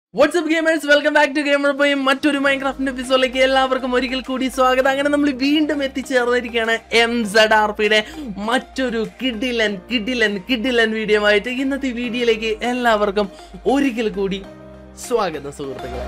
What's up gamers? Welcome back to MZRP. മറ്റൊരു മൈൻക്രാഫ്റ്റിന്റെ എപ്പിസോഡിലേക്ക് എല്ലാവർക്കും ഒരിക്കൽ കൂടി സ്വാഗതം. അങ്ങനെ നമ്മൾ വീണ്ടും എത്തിച്ചേർന്നിരിക്കുകയാണ് MZRPയുടെ മറ്റൊരു കിഡിലൻ വീഡിയോ ആയിട്ട്. ഇന്നത്തെ വീഡിയോയിലേക്ക് എല്ലാവർക്കും ഒരിക്കൽ കൂടി സ്വാഗതം സുഹൃത്തുക്കളെ.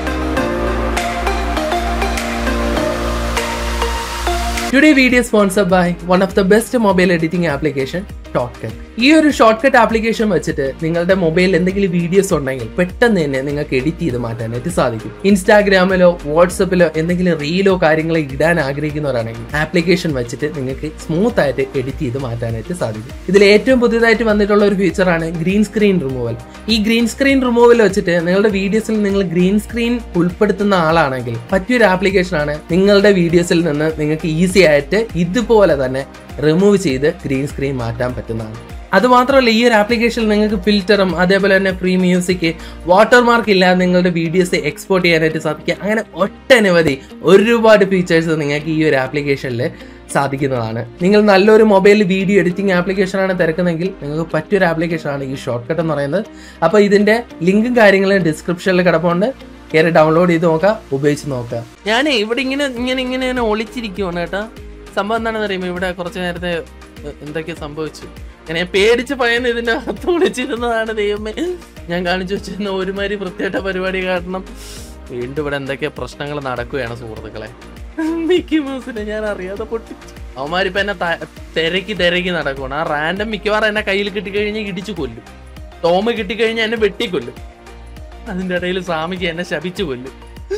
Today video is sponsored by one of the best mobile editing application, Shortcut. ഈ ഒരു ഷോർട്ട്കട്ട് ആപ്ലിക്കേഷൻ വെച്ചിട്ട് നിങ്ങളുടെ മൊബൈലിൽ എന്തെങ്കിലും വീഡിയോസ് ഉണ്ടെങ്കിൽ പെട്ടെന്ന് തന്നെ നിങ്ങൾക്ക് എഡിറ്റ് ചെയ്ത് മാറ്റാനായിട്ട് സാധിക്കും. ഇൻസ്റ്റാഗ്രാമിലോ വാട്സപ്പിലോ എന്തെങ്കിലും റീലോ കാര്യങ്ങളോ ഇടാൻ ആഗ്രഹിക്കുന്നവരാണെങ്കിൽ ആപ്ലിക്കേഷൻ വെച്ചിട്ട് നിങ്ങൾക്ക് സ്മൂത്ത് ആയിട്ട് എഡിറ്റ് ചെയ്ത് മാറ്റാനായിട്ട് സാധിക്കും. ഇതിൽ ഏറ്റവും പുതിയതായിട്ട് വന്നിട്ടുള്ള ഒരു ഫീച്ചറാണ് ഗ്രീൻ സ്ക്രീൻ റിമൂവൽ. ഈ ഗ്രീൻ സ്ക്രീൻ റിമൂവൽ വെച്ചിട്ട് നിങ്ങളുടെ വീഡിയോസിൽ നിങ്ങൾ ഗ്രീൻ സ്ക്രീൻ ഉൾപ്പെടുത്തുന്ന ആളാണെങ്കിൽ പറ്റിയൊരു ആപ്ലിക്കേഷനാണ്. നിങ്ങളുടെ വീഡിയോസിൽ നിന്ന് നിങ്ങൾക്ക് ഈസി ആയിട്ട് ഇതുപോലെ തന്നെ റിമൂവ് ചെയ്ത് ഗ്രീൻ സ്ക്രീൻ മാറ്റാൻ പറ്റുന്നതാണ്. അതുമാത്രമല്ല, ഈ ഒരു ആപ്ലിക്കേഷനിൽ നിങ്ങൾക്ക് ഫിൽറ്ററും അതേപോലെ തന്നെ ഫ്രീ മ്യൂസിക്, വാട്ടർമാർക്ക് ഇല്ലാതെ നിങ്ങളുടെ വീഡിയോസ് എക്സ്പോർട്ട് ചെയ്യാനായിട്ട് സാധിക്കും. അങ്ങനെ ഒട്ടനവധി ഒരുപാട് ഫീച്ചേഴ്സ് നിങ്ങൾക്ക് ഈ ഒരു ആപ്ലിക്കേഷനിൽ സാധിക്കുന്നതാണ്. നിങ്ങൾ നല്ലൊരു മൊബൈൽ വീഡിയോ എഡിറ്റിംഗ് ആപ്ലിക്കേഷനാണ് തിരക്കുന്നതെങ്കിൽ നിങ്ങൾക്ക് പറ്റിയൊരു ആപ്ലിക്കേഷനാണ് ഈ ഷോർട്ട്കട്ട് എന്ന് പറയുന്നത്. അപ്പോൾ ഇതിൻ്റെ ലിങ്കും കാര്യങ്ങളും ഡിസ്ക്രിപ്ഷനിൽ കിടപ്പുണ്ട്. കയറി ഡൗൺലോഡ് ചെയ്ത് നോക്കുക, ഉപയോഗിച്ച് നോക്കുക. ഞാൻ ഇവിടെ ഇങ്ങനെ ഒളിച്ചിരിക്കുവാണ് കേട്ടോ. സംഭവം എന്താണെന്ന് അറിയുമ്പോൾ ഇവിടെ കുറച്ച് നേരത്തെ എന്തൊക്കെ സംഭവിച്ചു. ഞാൻ പേടിച്ച് പയ്യുന്ന ഇതിൻ്റെ അകത്ത് വിളിച്ചിരുന്നതാണ്. ദൈവമേ, ഞാൻ കാണിച്ചു വെച്ചിരുന്ന ഒരുമാതിരി വൃത്തിയായിട്ട പരിപാടി കാരണം വീണ്ടും ഇവിടെ എന്തൊക്കെ പ്രശ്നങ്ങൾ നടക്കുകയാണ് സുഹൃത്തുക്കളെ. മിക്കി മൗസിനെ ഞാൻ അറിയാതെ പൊട്ടിച്ചു. അവന്മാരിപ്പോൾ എന്നെ തിരക്കി നടക്കുകയാണ്. ആ റാൻഡം മിക്കവാറും എന്നെ കയ്യിൽ കിട്ടിക്കഴിഞ്ഞാൽ ഇടിച്ചു കൊല്ലും. ടോമ് കിട്ടിക്കഴിഞ്ഞാൽ എന്നെ വെട്ടിക്കൊല്ലും. അതിൻ്റെ ഇടയിൽ സ്വാമിക്ക് എന്നെ ശപിച്ചു കൊല്ലും.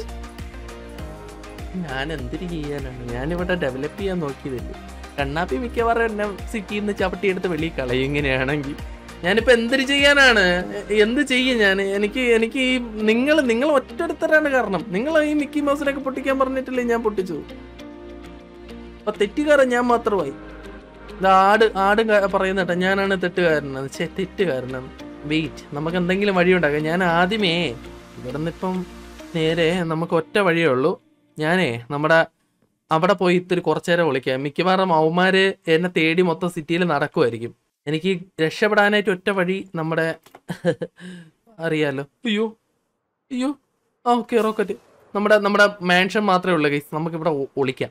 ഞാൻ എന്തിനു ചെയ്യാനാണ്? ഞാനിവിടെ ഡെവലപ്പ് ചെയ്യാൻ നോക്കിയതല്ലേ. കണ്ണാപ്പി മിക്കവാറും എന്നെ സിറ്റിയിൽ നിന്ന് ചവിട്ടിയെടുത്ത് വെളിയിൽ കളയും. ഇങ്ങനെയാണെങ്കിൽ ഞാനിപ്പോൾ എന്തിനു ചെയ്യാനാണ്? എന്ത് ചെയ്യും ഞാൻ? എനിക്ക് ഈ നിങ്ങൾ ഒറ്റടുത്തരാണ് കാരണം. നിങ്ങൾ ഈ മിക്കി മൗസിനൊക്കെ പൊട്ടിക്കാൻ പറഞ്ഞിട്ടില്ലേ, ഞാൻ പൊട്ടിച്ചു. അപ്പൊ തെറ്റുകാരൻ ഞാൻ മാത്രമായി. ആട് പറയുന്ന കേട്ടോ, ഞാനാണ് തെറ്റുകാരനാണ്. തെറ്റുകാരനാണ്. വെയിറ്റ്, നമുക്ക് എന്തെങ്കിലും വഴി ഉണ്ടാക്കാം. ഞാൻ ആദ്യമേ ഇവിടെ നിന്നിപ്പം നേരെ നമുക്ക് ഒറ്റ വഴിയേ ഉള്ളൂ. ഞാനേ നമ്മുടെ അവിടെ പോയി ഇത്തിരി കുറച്ചു നേരം വിളിക്കാം. മിക്കവാറും അവന്മാര് എന്നെ തേടി മൊത്തം സിറ്റിയിൽ നടക്കുമായിരിക്കും. എനിക്ക് രക്ഷപ്പെടാനായിട്ട് ഒറ്റ വഴി നമ്മുടെ അറിയാലോ. അയ്യോ ഓക്കെ റോക്കറ്റ്. നമ്മുടെ മാൻഷൻ മാത്രമേ ഉള്ളൂ ഗൈസ്. നമുക്കിവിടെ ഒളിക്കാം.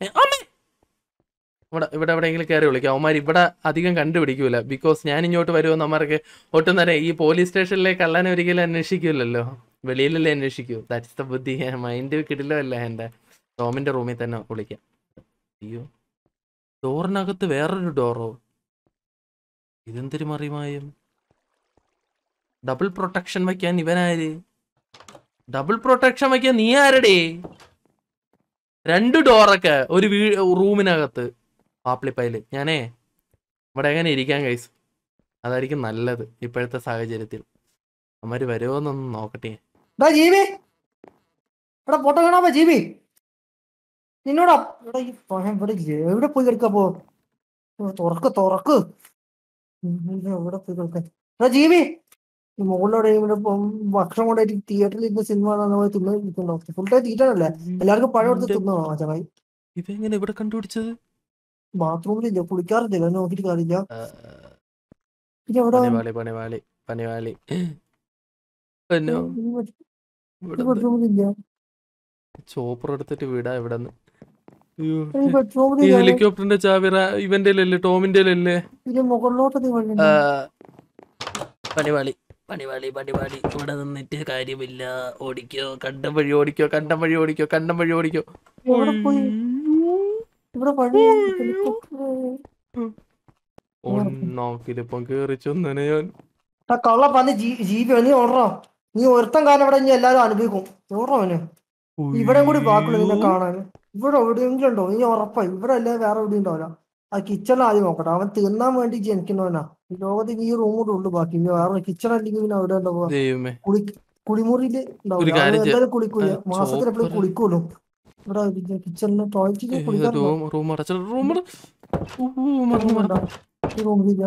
ഇവിടെ എവിടെയെങ്കിലും കയറി വിളിക്കാം. അവന്മാർ ഇവിടെ അധികം കണ്ടുപിടിക്കൂല. ബിക്കോസ് ഞാൻ ഇങ്ങോട്ട് വരുമെന്ന് അവന്മാർക്ക് ഒട്ടും തന്നെ ഈ പോലീസ് സ്റ്റേഷനിലേക്ക് കള്ളനെ ഒരിക്കലും അന്വേഷിക്കില്ലല്ലോ, വെളിയിലല്ലേ അന്വേഷിക്കൂ. ദാറ്റ്സ് ദ ബുദ്ധി. മൈൻഡ് കിട്ടില്ലോ അല്ല. എൻ്റെ ടോമിൻ്റെ റൂമിൽ തന്നെ വിളിക്കാം. അയ്യോ, ഡോറിനകത്ത് വേറൊരു ഡോറോ? ഇതെന്തൊരു മറിമായും. ഡബിൾ പ്രൊട്ടക്ഷൻ വയ്ക്കാൻ ഇവനാര്? ഡബിൾ പ്രൊട്ടക്ഷൻ വയ്ക്കാൻ നീ ആരടേ? 2 ഡോറൊക്കെ ഒരു റൂമിനകത്ത്. പാപ്പിളിപ്പയില് ഞാനേ ഇവിടെ എങ്ങനെ ഇരിക്കാൻ കൈസ്? അതായിരിക്കും നല്ലത് ഇപ്പോഴത്തെ സാഹചര്യത്തിൽ. അവന്മാര് വരുമോന്നൊന്ന് നോക്കട്ടെ. നിന്നോടാ എവിടെ പോയി കിടക്കപ്പോ? തുറക്ക് എവിടെ പോയി കിടക്കാൻ ജീവി? മുകളിലോടെ ഭക്ഷണം കൊണ്ടായിട്ട് തിയേറ്ററിൽ ഇരുന്ന് സിനിമ തിന്നോ? ഫുൾ ടൈം തീറ്റണല്ലേ? എല്ലാവർക്കും പഴം എടുത്ത് തിന്നോ ചങ്ങായി? ഇതെങ്ങനെ ഇവിടെ കണ്ടുപിടിച്ചത്? ബാത്റൂമിലില്ല, കുളിക്കാറില്ല, നോക്കിട്ട് കാര്യമില്ല. ചോപ്പർ എടുത്തിട്ട് വിടാ ഇവിടെ. ഹെലികോപ്റ്ററിന്റെ ചാവിറ ഇവന്റെ അല്ലേ, ടോമിന്റെ അല്ലേ? മുകളിലോട്ട് പണിവാളി ഇവിടെ നിന്നിട്ട് കാര്യമില്ല. ഓടിക്കോ, കണ്ടം വഴി ഓടിക്കോ. ഒന്നാക്കിലിപ്പം കേറി ചെന്നനെ ഞാൻ. കള്ള പന്നി ജീവി, നീ ഓടറോ? നീ ഒരുത്തം കാലം ഇവിടെ ഇനി എല്ലാരും അനുഭവിക്കും. ഓടറോ അവന്? ഇവിടെ കൂടി ബാക്കുള്ളൂ നിന്നെ കാണാൻ. ഇവിടെ എവിടെയെങ്കിലും ഉണ്ടോ? നീ ഉറപ്പായി ഇവിടെ അല്ലേ വേറെ എവിടെ ഉണ്ടാവില്ല. ആ കിച്ചണിൽ ആദ്യം നോക്കട്ടെ. അവൻ തിന്നാൻ വേണ്ടി ജനിക്കുന്നവനാ. ഈ ലോകത്ത് ഈ റൂം കൂടെ ഉള്ളു ബാക്കി. വേറെ കിച്ചൺ അല്ലെങ്കിൽ പിന്നെ അവിടെ ഉണ്ടാവുക കുളിമുറിയില് ഉണ്ടാവില്ല. എന്തായാലും കുളിക്കൂല, മാസത്തിൽ എപ്പോഴും കുളിക്കൂലോ. ഇവിടെ കിച്ചണില് ടോയ്ലറ്റില് കുളിക്കാറുണ്ടോ? ഈ റൂമിലില്ല.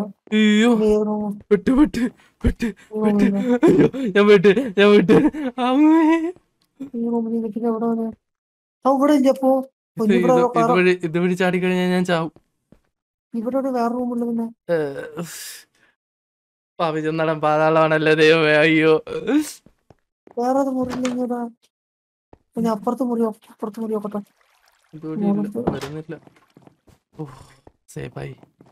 ഈ റൂമിൽ പിന്നെ എവിടെ ഇവിടെ ഇല്ല. അപ്പൊ ഇതുവഴി ചാടിക്കഴിഞ്ഞാൽ ഞാൻ ചാവും. ഇവിടെ വേറെ റൂമുള്ള പിന്നെ പാവി ചെന്നടം പാതാളമാണല്ലോ ദൈവമേ. അയ്യോ, വേറെ അത് മുറിയില്ലെങ്കിടാ. പിന്നെ അപ്പുറത്ത് മുറിയോക്കട്ടെ. വരുന്നില്ല. സേഫായി.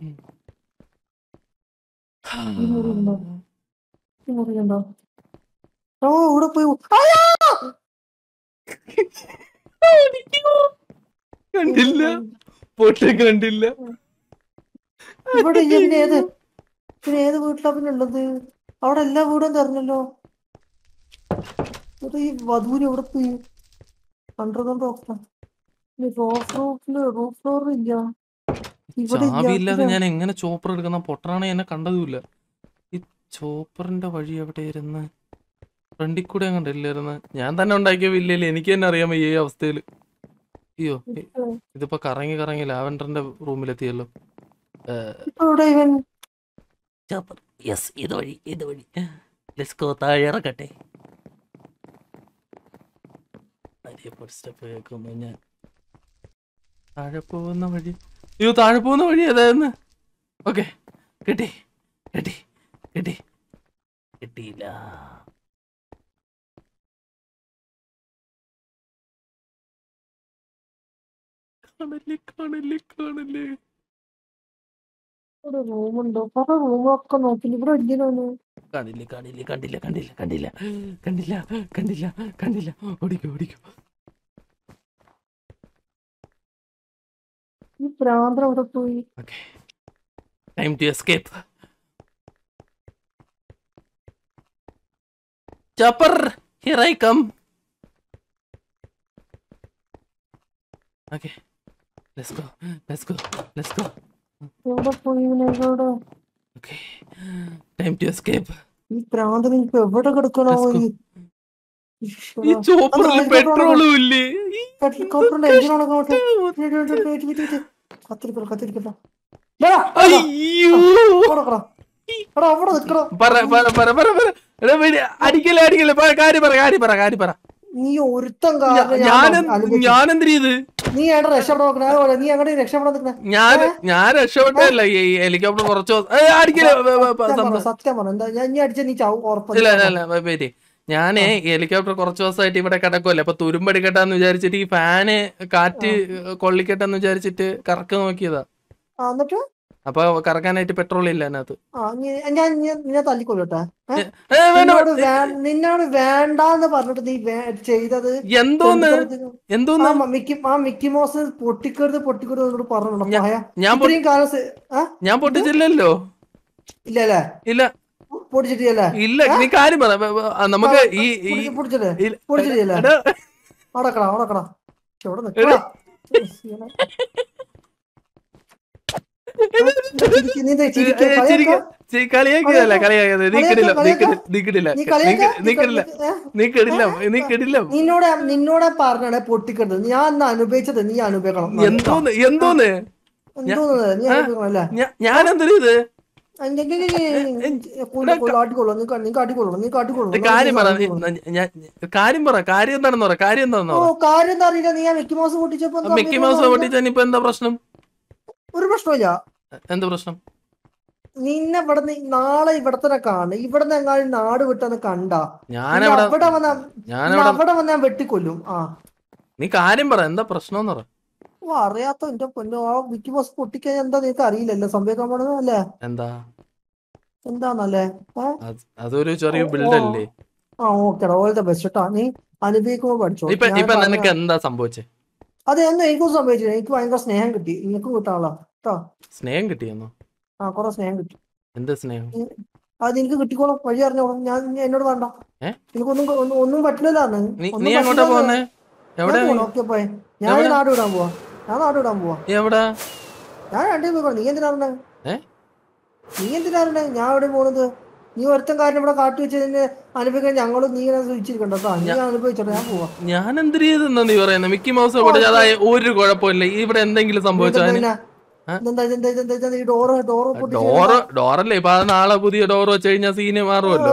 ഈ മുറിയുണ്ടോ? ഓ ഇവിടെ പോയി. കണ്ടില്ല, പൊട്ടെ കണ്ടില്ല. ഇവിടെ പിന്നെ ഏത് വീട്ടിലാ പിന്നെ ഉള്ളത്? അവിടെ എല്ലാ വീടും തെരഞ്ഞല്ലോ. ഈ വധൂര് എവിടെ പോയി? റൂഫ് ഫ്ലോർ ഇല്ല, ഇവിടെ ഇല്ല. ചാവിയില്ലാതെ ഞാൻ എങ്ങനെ ചോപ്പർ എടുക്കുന്ന? പൊട്ടറാണ് എന്നെ കണ്ടതുമില്ല. ഈ ചോപ്പറിന്റെ വഴി എവിടെയായിരുന്നു? ഫ്രണ്ടിൽ കൂടെ കണ്ടില്ലായിരുന്നു. ഞാൻ തന്നെ ഉണ്ടാക്കിയ വില്ലയില് എനിക്ക് തന്നെ അറിയാൻ വയ്യ ഈ അവസ്ഥയില്. അയ്യോ, ഇതിപ്പോ കറങ്ങി കറങ്ങി ലാവൻഡറിന്റെ റൂമിലെത്തിയല്ലോ. യെസ്, ഇതുവഴി. Let's go. താഴെ ഇറക്കട്ടെ. സ്റ്റെപ്പ് കേൾക്കുന്നു ഞാൻ. താഴെ പോകുന്ന വഴി. അയ്യോ, താഴെ പോകുന്ന വഴി ഏതായിരുന്നു? ഓക്കെ, കിട്ടിയില്ല. കാണല്ലേ. റൂമുണ്ടോ? പല റൂമൊക്കെ നോക്കി. ഇവിടെ ഇല്ലല്ലോ. കണ്ടില്ല. ഓടിക്കോ. ഈ പ്രാന്തം അവിടെ പോയി. Okay. Time to escape. Chopper, here I come. Okay, let's go. എവിടെ പോയി? Okay, time to escape. ഈ പ്രാന്തം ഇപ്പൊ എവിടെ കിടക്കണോ? ഈ ചോപ്പറിൽ പെട്രോളും ഇല്ലേ? ഹെലികോപ്റ്ററിന്റെ എഞ്ചിനോടൊക്കെ കത്തിരിക്കട്ടോ. അടിക്കല്ലേ. കാര്യം പറ. നീ ഒരുത്തം ഞാനെന്ത് ചെയ്ത്? നീ എവിടെ രക്ഷപ്പെടാ? നീ എവിടെ രക്ഷപ്പെടാൻ നിൽക്കണേ? ഞാൻ രക്ഷപ്പെട്ടല്ല. ഈ ഹെലികോപ്റ്റർ കുറച്ച് സത്യം പറഞ്ഞു. എന്താ ഞാൻ അടിച്ച നീ ചാവും ഉറപ്പില്ല. ഇല്ല. ഞാനേ ഹെലികോപ്റ്റർ കുറച്ച് ദിവസമായിട്ട് ഇവിടെ കിടക്കുമല്ലേ. അപ്പൊ തുരുമ്പെടുക്കട്ടെന്ന് വിചാരിച്ചിട്ട് ഈ ഫാന് കാറ്റ് കൊള്ളിക്കട്ടെന്ന് വിചാരിച്ചിട്ട് കറക്ക് നോക്കിയതാ. എന്നിട്ട് അപ്പൊ കറക്കാനായിട്ട് പെട്രോൾ ഇല്ല അതിനകത്ത്. ഞാൻ തല്ലിക്കൊള്ളട്ടെ. നിന്നോട് വേണ്ടാന്ന് പറഞ്ഞിട്ട് നീ ചെയ്തത് എന്തോന്ന് മിക്കി മൗസ് പൊട്ടിക്കരുത് പറഞ്ഞിട്ടുണ്ടോ? ഞാൻ പൊട്ടിച്ചില്ലല്ലോ. ഇല്ലല്ലേ? ഇല്ല, പൊടിച്ചിട്ടില്ലേ? ഇല്ല. നീ കാര്യം പറ. നമുക്ക് പൊടിച്ചിട്ടില്ലേ? അടക്കടാ. നിന്നോട് പറഞ്ഞേ പൊട്ടിക്കരുത്. ഞാൻ അനുഭവിച്ചത് നീ അനുഭവിക്കണം. എന്തോന്ന് ഞാൻ എന്തൊരു ഇത് കാര്യം എന്താണെന്ന് പറ. മിക്കി മൗസ് പൊട്ടിച്ചപ്പോ മിക്കി മൗസ് പൊട്ടിച്ചാ ഇപ്പൊ എന്താ പ്രശ്നം? ഒരു പ്രശ്നമില്ല. എന്താ പ്രശ്നം? നിന്നെ നാളെ ഇവിടെ തന്നെ കാണും. ഇവിടെ എങ്ങാനും നാട് വിട്ടെന്ന് കണ്ടാ അവിടെ വന്നാ വെട്ടിക്കൊല്ലും. നീ കാര്യം പറ. എന്താ പ്രശ്നം? അറിയാത്ത എന്റെ പൊന്നോ, ആ മിക്കി മൗസ് പൊട്ടിക്കാൻ എന്താ നിനക്ക് അറിയില്ലല്ലോ സംഭവിക്കാൻ പോണത് അല്ലേ? എന്താന്നല്ലേ? അതൊരു ചെറിയ ബിൽഡല്ലേ? ഓക്കേടാ, ഓൾ ദ ബെസ്റ്റ് കേട്ടോ. നീ അനുഭവിക്കുമ്പോ പഠിച്ചോ. നിനക്ക് എന്താ സംഭവിച്ചേ? അതൊന്നും എനിക്കും സംഭവിച്ചില്ല. എനിക്ക് ഭയങ്കര സ്നേഹം കിട്ടി. നിനക്കും കിട്ടാനുള്ള കേട്ടോ. സ്നേഹം കിട്ടിയെന്നോ? കുറെ സ്നേഹം കിട്ടി. എന്ത് സ്നേഹം? അത് നിനക്ക് കിട്ടിക്കോളും. വഴി അറിഞ്ഞോളും. എന്നോട് വേണ്ട. ഒന്നും പറ്റില്ലല്ലോ. ഞാൻ നാട് വിടാൻ പോവാ. എവിടെ? ഞാൻ രണ്ടേ പോയിക്കോ. നീ എന്തിനാ? ഞാൻ എവിടെ പോണത്? നീ ഒരുത്തം കാര്യം ഇവിടെ കാട്ടി വെച്ചതിന് അനുഭവിക്കാൻ ഞങ്ങളും നീ ഇങ്ങനെ സൂചിച്ചിരിക്കണ്ടോ? നീ അനുഭവിച്ചോട്ടെ. ഞാൻ പോവാ. ഞാൻ എന്ത് ചെയ്തെന്നാ നീ പറയുന്നത്? മിക്കി മൗസ് ഒരു കുഴപ്പമില്ല. ഇവിടെ എന്തെങ്കിലും സംഭവിച്ചോ? ഡോറല്ലേ ഇപ്പൊ നാളെ പുതിയ ഡോർ വെച്ച് കഴിഞ്ഞാൽ സീന് മാറുമല്ലോ.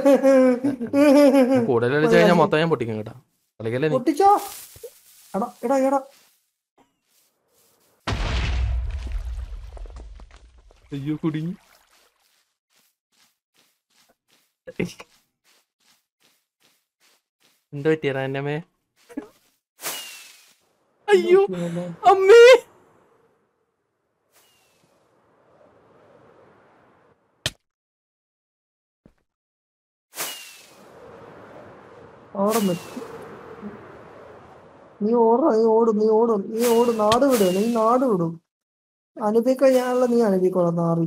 കൂടുതൽ അടിച്ചു കഴിഞ്ഞാൽ മൊത്തം ഞാൻ പൊട്ടിക്കും കേട്ടോ. കളിക്കല്ലേ നീ? അയ്യോ, കുടുങ്ങി. എന്തോ പറ്റിയടാ എൻ്റെ അമ്മേ? അയ്യോ അമ്മേ, അവിടെ നിൽക്കും. നീ ഓടും, നീ ഓടും, നീ ഓടും, നീ ഓടും, നാട് വിടും, നീ നാട് വിടും. അനുഭവിക്കാൻ ഞാനുള്ള നീ അനുഭവിക്കോളാം നാറി.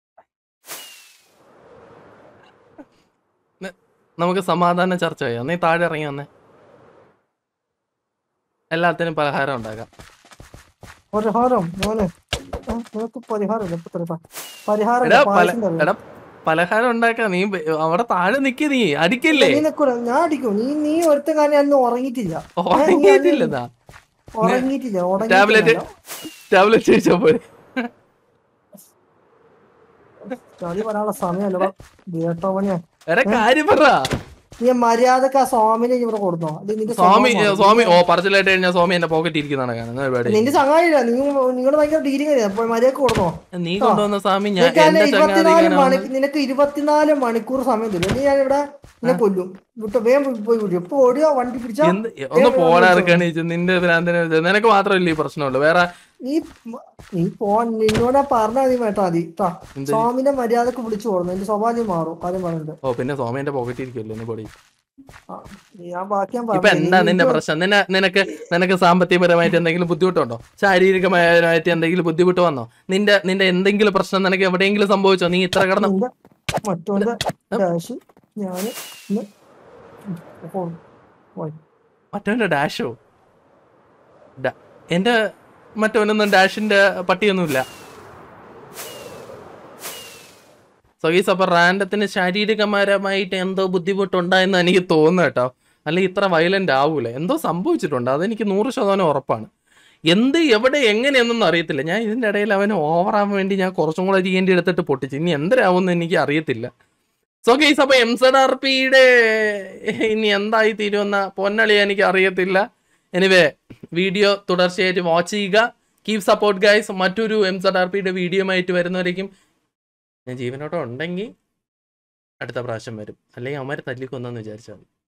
നമുക്ക് സമാധാന ചർച്ച ചെയ്യാം. നീ താഴെ ഇറങ്ങി വന്നേ, എല്ലാത്തിനും പലഹാരം ഉണ്ടാക്കാം. പരിഹാരം മോനെ, നിനക്ക് പരിഹാരം പരിഹാരം എടാ പലഹാരം ഉണ്ടാക്കാം. നീ അവിടെ താഴെ നിക്ക്, നീ അടിക്കില്ലേ? നീ നിക്കൂല, ഞാൻ അടിക്കും. നീ ഒരുത്ത കാര്യം അന്ന് ഉറങ്ങിയിട്ടില്ല, ഉറങ്ങിയിട്ടില്ലതാ. ഉറങ്ങിയിട്ടില്ല. ടാബ്ലറ്റ് കഴിച്ചാ പോരെ? കളി പറയാനുള്ള സമയമല്ലടാ കേട്ടോ പണിയാ. കാര്യം പറ. നീ മര്യാദക്ക് ആ സ്വാമിനെ ഇവിടെ കൊടുത്തോ? സ്വാമി പറച്ചിലായിട്ട് കഴിഞ്ഞാൽ സ്വാമി എന്റെ പോക്കറ്റ് ഇരിക്കുന്നതാണ്. നിന്റെ ചങ്ങായില്ല, നിങ്ങള് ഭയങ്കര ഡീലിംഗ് മര്യാദക്ക് കൊടുത്തോ? നീ കൊണ്ടുവന്ന സ്വാമി നിനക്ക് 24 മണിക്കൂർ സമയം തരും. നീ ഞാനിവിടെ നിന്നെ കൊല്ലും. വിട്ടോ, വേഗം പോയി വിടും. എപ്പോ ഓടിയോ വണ്ടി പിടിച്ചാ ഒന്ന് പോടാർക്കാണ്. നിന്റെ ഭ്രാന്തന് നിനക്ക് മാത്രമല്ലേ ഈ പ്രശ്നമുള്ളൂ? വേറെ നീ നിന്നോട് പറഞ്ഞാൽ മതി കേട്ടാ. മതി സ്വാമിനെ മര്യാദക്ക് വിളിച്ചു കൊടുന്നു, എന്റെ സ്വഭാവം മാറും. കാര്യം പറഞ്ഞിട്ട് പിന്നെ സ്വാമിന്റെ പോക്കറ്റ് ഇരിക്കുമല്ലോ പൊടി. ഇപ്പൊ എന്താ നിന്റെ പ്രശ്നം? നിനക്ക് സാമ്പത്തികപരമായിട്ട് എന്തെങ്കിലും ബുദ്ധിമുട്ടുണ്ടോ? ശാരീരികമായിട്ട് എന്തെങ്കിലും ബുദ്ധിമുട്ട് വന്നോ? നിന്റെ എന്തെങ്കിലും പ്രശ്നം നിനക്ക് എവിടെയെങ്കിലും സംഭവിച്ചോ? നീ ഇത്ര കിടന്നു മറ്റവന്റെ ഡാഷോ? എന്റെ മറ്റവനൊന്നും ഡാഷിന്റെ പട്ടിയൊന്നുമില്ല. സൊഗീസ്, അപ്പൊ റാൻഡത്തിന് ശാരീരികപരമായിട്ട് എന്തോ ബുദ്ധിമുട്ടുണ്ടായെന്ന് എനിക്ക് തോന്നുന്നു കേട്ടോ. അല്ലെങ്കിൽ ഇത്ര വയലന്റ് ആവൂല. എന്തോ സംഭവിച്ചിട്ടുണ്ട്, അതെനിക്ക് 100% ഉറപ്പാണ്. എവിടെ എങ്ങനെയൊന്നും അറിയത്തില്ല. ഞാൻ ഇതിന്റെ ഇടയിൽ അവന് ഓവറാൻ വേണ്ടി ഞാൻ കുറച്ചും കൂടെ GND എടുത്തിട്ട് പൊട്ടിച്ചു. ഇനി എന്തരാവുമെന്ന് എനിക്ക് അറിയത്തില്ല. സോ ഗൈസ്, അപ്പൊ MZRPയുടെ ഇനി എന്തായി തീരുമെന്ന പൊന്നളി എനിക്ക് അറിയത്തില്ല. എനിവേ, വീഡിയോ തുടർച്ചയായിട്ട് വാച്ച് ചെയ്യുക. Keep support guys. മറ്റൊരു MZRPയുടെ വീഡിയോ ആയിട്ട് വരുന്നവരേക്കും ഞാൻ ജീവനോടെ ഉണ്ടെങ്കിൽ അടുത്ത പ്രാവശ്യം വരും. അല്ലെങ്കിൽ അവന്മാരെ തല്ലിക്കൊന്നെന്ന് വിചാരിച്ചാൽ മതി.